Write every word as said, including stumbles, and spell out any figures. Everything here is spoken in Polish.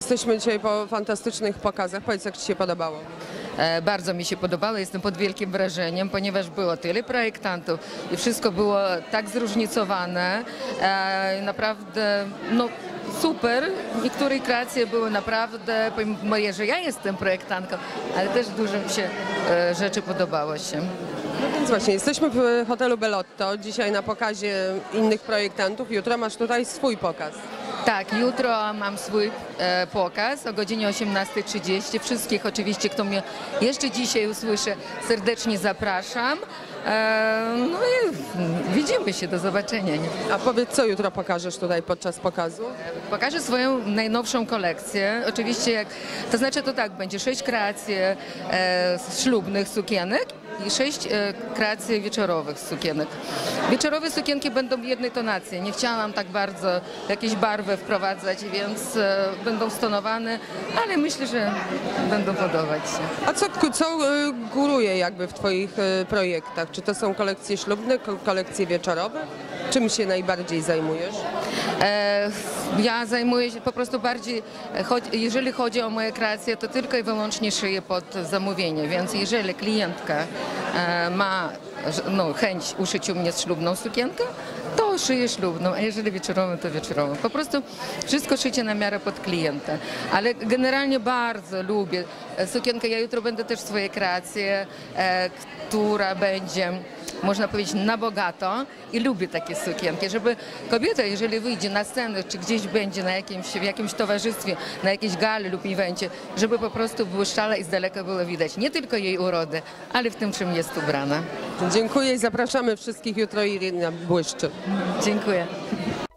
Jesteśmy dzisiaj po fantastycznych pokazach. Powiedz, jak Ci się podobało? E, Bardzo mi się podobało, jestem pod wielkim wrażeniem, ponieważ było tyle projektantów i wszystko było tak zróżnicowane. E, Naprawdę, no super. Niektóre kreacje były naprawdę, pomimo, że ja jestem projektantką, ale też dużo mi się e, rzeczy podobało się. No więc właśnie, jesteśmy w hotelu Bellotto, dzisiaj na pokazie innych projektantów. Jutro masz tutaj swój pokaz. Tak, jutro mam swój e, pokaz o godzinie osiemnastej trzydzieści. Wszystkich oczywiście, kto mnie jeszcze dzisiaj usłyszy, serdecznie zapraszam. E, no i widzimy się, do zobaczenia. A powiedz, co jutro pokażesz tutaj podczas pokazu? Pokażę swoją najnowszą kolekcję. Oczywiście, jak, to znaczy to tak, będzie sześć kreacji e, ślubnych sukienek i sześć e, kreacji wieczorowych sukienek. Wieczorowe sukienki będą w jednej tonacji. Nie chciałam tak bardzo jakieś barwy wprowadzać, więc e, będą stonowane, ale myślę, że będą podobać się. A co, co y, góruje jakby w Twoich y, projektach? Czy to są kolekcje ślubne, ko- kolekcje wieczorowe? Czym się najbardziej zajmujesz? E, Ja zajmuję się po prostu bardziej, choć, jeżeli chodzi o moje kreacje, to tylko i wyłącznie szyję pod zamówienie, więc jeżeli klientka e, ma no, chęć uszyć u mnie ślubną sukienkę, to szyję ślubną, a jeżeli wieczorową, to wieczorową. Po prostu wszystko szycie na miarę pod klienta. Ale generalnie bardzo lubię sukienkę. Ja jutro będę też swoje kreacje, e, która będzie, można powiedzieć, na bogato i lubię takie sukienki, żeby kobieta, jeżeli wyjdzie na scenę, czy gdzieś będzie na jakimś, w jakimś towarzystwie, na jakiejś gali lub evencie, żeby po prostu błyszczała i z daleka było widać nie tylko jej urodę, ale w tym, czym jest ubrana. Dziękuję i zapraszamy wszystkich jutro i na błyszczy. Dziękuję.